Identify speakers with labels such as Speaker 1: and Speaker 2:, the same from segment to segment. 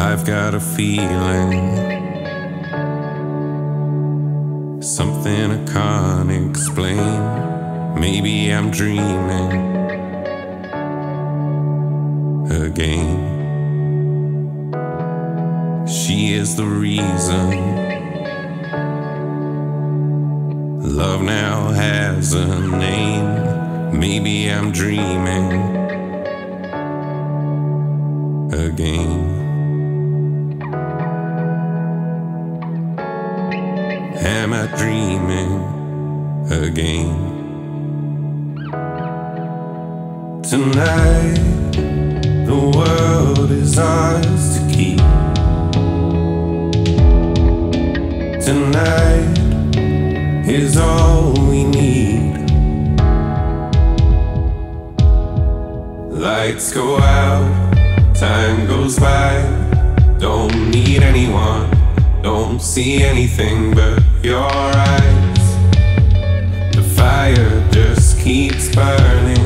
Speaker 1: I've got a feeling, something I can't explain. Maybe I'm dreaming again. She is the reason love now has a name. Maybe I'm dreaming again. Am I dreaming again? Tonight, the world is ours to keep. Tonight is all we need. Lights go out, time goes by. Don't need anyone, don't see anything but your eyes. The fire just keeps burning.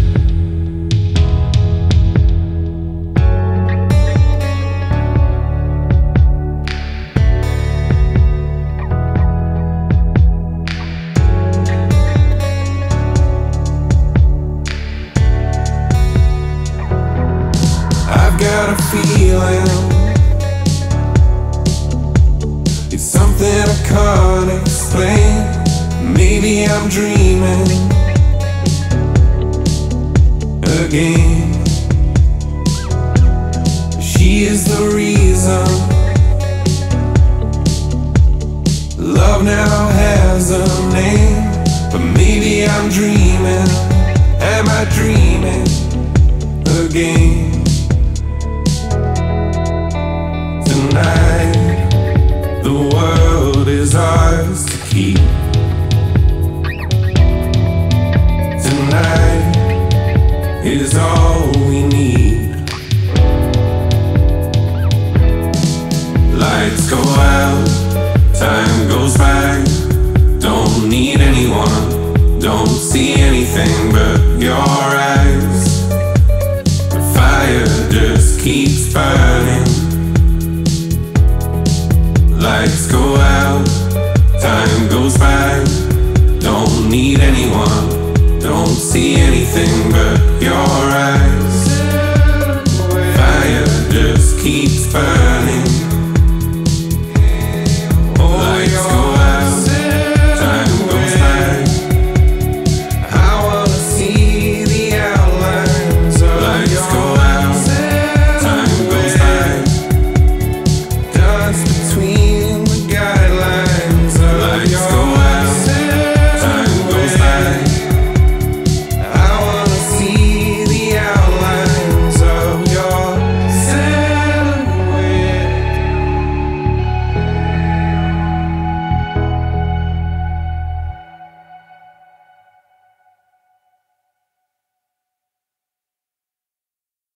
Speaker 1: I've got a feeling, it's something I can't explain. Maybe I'm dreaming again. She is the reason love now has a name. But maybe I'm dreaming, am I dreaming again? Tonight, the world is ours to keep. Tonight is all we need. Lights go out, time goes by. Don't need anyone, don't see anything but your eyes. The fire just keeps burning. Lights go out, time goes by. Don't need anyone, don't see anything but your eyes. Fire just keeps burning.